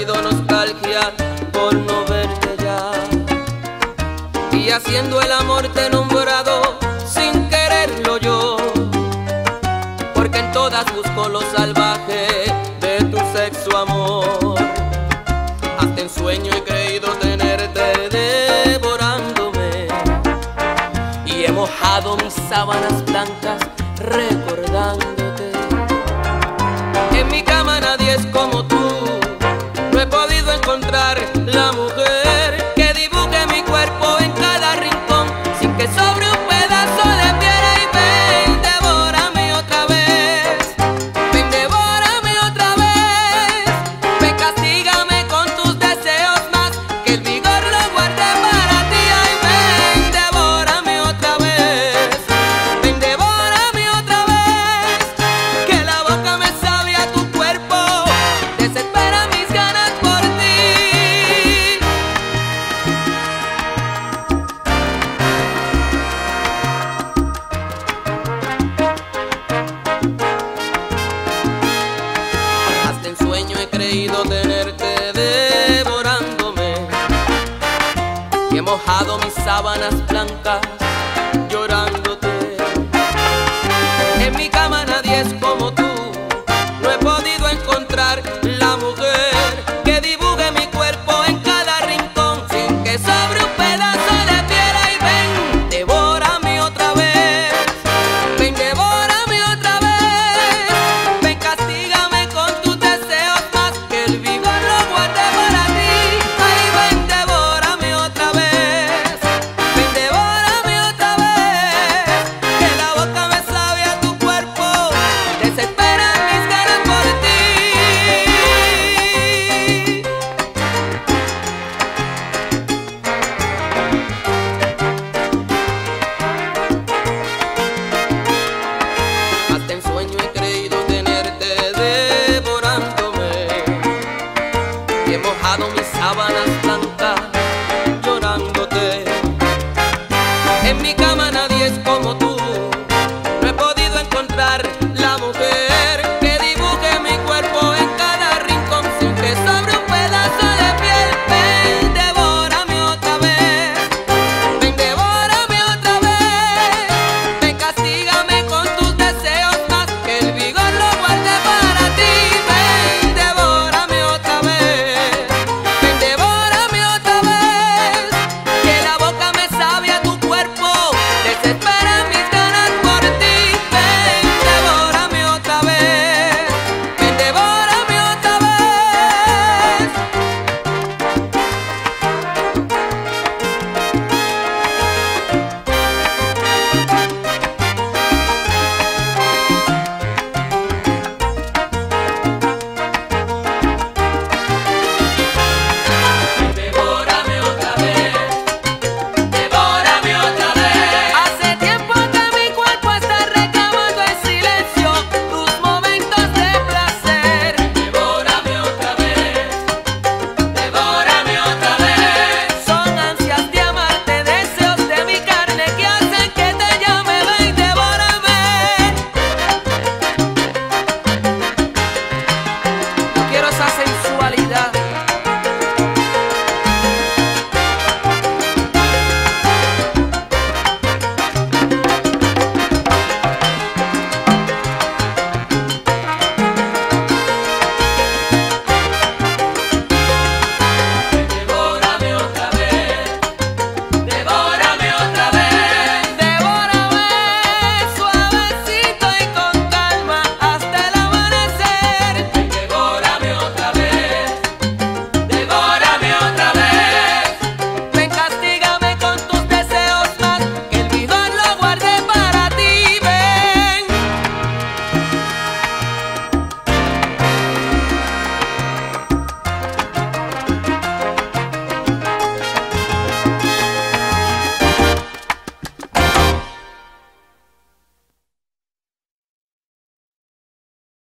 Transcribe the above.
sentido nostalgia por no verte ya. Y haciendo el amor te he nombrado sin quererlo yo, porque en todas busco lo salvaje de tu sexo amor. Hasta en sueño he creído tenerte devorándome, y he mojado mis sábanas blancas recordándote. En mi cama nadie es como tú, no he podido encontrar la mujer que dibuje mi cuerpo en cada rincón sin que sobre un pedazo de piedra. Y ven, devórame otra vez, ven, devórame otra vez, ven, castígame con tus deseos más, que el vigor lo guarde para ti. Ay, ven, devórame otra vez, ven, devórame otra vez, que la boca me sabe a tu cuerpo, desespera mis ganas por ti. Hasta en sueño he creído tenerte devorándome, y he mojado mis sábanas blancas llorándote. En mi cama nadie es como tú, no he podido encontrar la mujer que dibuje mi cuerpo en cada rincón sin que sobre un pedazo de piedra. Y ven, devórame otra vez, ven, devórame otra vez, ven, castígame con tus deseos más, que el vigor lo guarde para ti. Ay, ven, devórame otra vez, ven, devórame otra vez, que la boca me sabe a tu cuerpo, desesperan mis ganas por ti. Hasta en sueño he creído tenerte devorándome, y he mojado mis sábanas